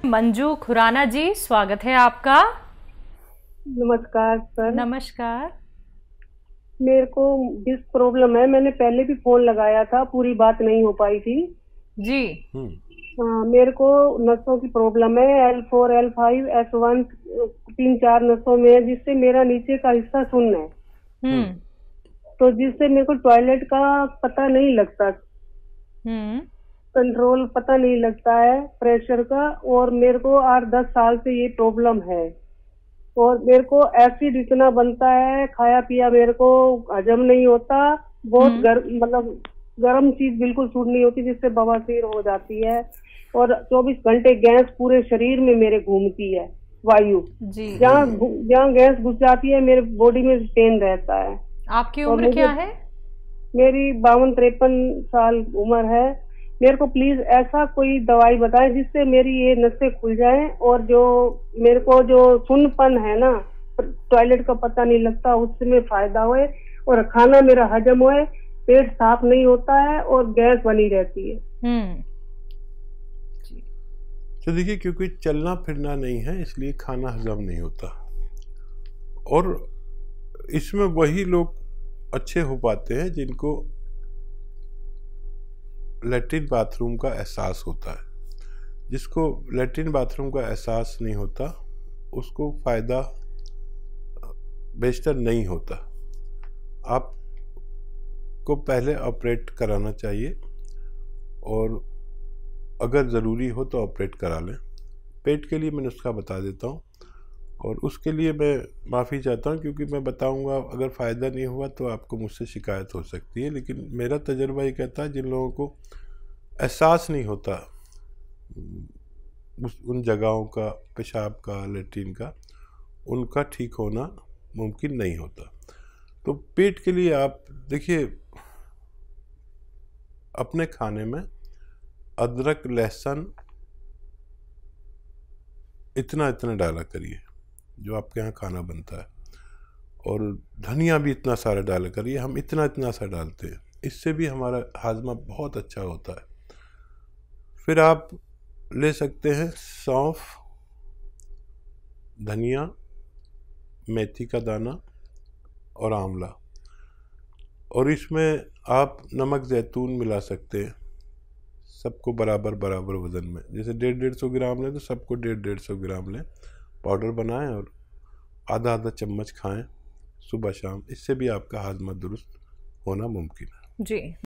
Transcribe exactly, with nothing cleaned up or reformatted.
मंजू खुराना जी, स्वागत है आपका। नमस्कार सर। नमस्कार। मेरे को डिस्क प्रॉब्लम है, मैंने पहले भी फोन लगाया था, पूरी बात नहीं हो पाई थी जी। हाँ, मेरे को नसों की प्रॉब्लम है, L four L five S one, तीन चार नसों में है, जिससे मेरा नीचे का हिस्सा सुन्न है। हम्म। तो जिससे मेरे को टॉयलेट का पता नहीं लगता, हम्म। कंट्रोल पता नहीं लगता है प्रेशर का, और मेरे को आठ दस साल से ये प्रॉब्लम है। और मेरे को एसिड इतना बनता है, खाया पिया मेरे को हजम नहीं होता, बहुत गर्म, मतलब गर्म चीज बिल्कुल सूट नहीं होती, जिससे बवासीर हो जाती है। और चौबीस घंटे गैस पूरे शरीर में मेरे घूमती है, वायु जहाँ जहाँ गैस घुस जाती है मेरे बॉडी में पेन रहता है। आपकी उम्र क्या है? मेरी बावन तिरपन साल उम्र है। मेरे को प्लीज ऐसा कोई दवाई बताएं जिससे मेरी ये नसें खुल जाएं, और जो मेरे को जो सुन्नपन है ना, टॉयलेट का पता नहीं लगता, उससे में फायदा होए, और खाना मेरा हजम होए, पेट साफ नहीं होता है और गैस बनी रहती है। हम्म। तो देखिए, क्योंकि चलना फिरना नहीं है इसलिए खाना हजम नहीं होता, और इसमें वही लोग अच्छे हो पाते हैं जिनको लैट्रिन बाथरूम का एहसास होता है। जिसको लैट्रिन बाथरूम का एहसास नहीं होता उसको फ़ायदा बेशतर नहीं होता। आपको पहले ऑपरेट कराना चाहिए, और अगर ज़रूरी हो तो ऑपरेट करा लें। पेट के लिए मैं नुस्खा बता देता हूँ, और उसके लिए मैं माफ़ी चाहता हूँ, क्योंकि मैं बताऊँगा अगर फ़ायदा नहीं हुआ तो आपको मुझसे शिकायत हो सकती है। लेकिन मेरा तजुर्बा ये कहता है जिन लोगों को एहसास नहीं होता उस उन जगहों का, पेशाब का, लेट्रिन का, उनका ठीक होना मुमकिन नहीं होता। तो पेट के लिए आप देखिए, अपने खाने में अदरक लहसुन इतना इतना डाला करिए जो आपके यहाँ खाना बनता है, और धनिया भी इतना सारा डाला करिए, हम इतना इतना सा डालते हैं, इससे भी हमारा हाजमा बहुत अच्छा होता है। फिर आप ले सकते हैं सौंफ, धनिया, मेथी का दाना और आंवला, और इसमें आप नमक ज़ैतून मिला सकते हैं, सबको बराबर बराबर वज़न में। जैसे डेढ़ डेढ़ सौ ग्राम लें तो सबको डेढ़ डेढ़ सौ ग्राम लें, पाउडर बनाएं और आधा आधा चम्मच खाएं सुबह शाम। इससे भी आपका हाजमा दुरुस्त होना मुमकिन है। जी।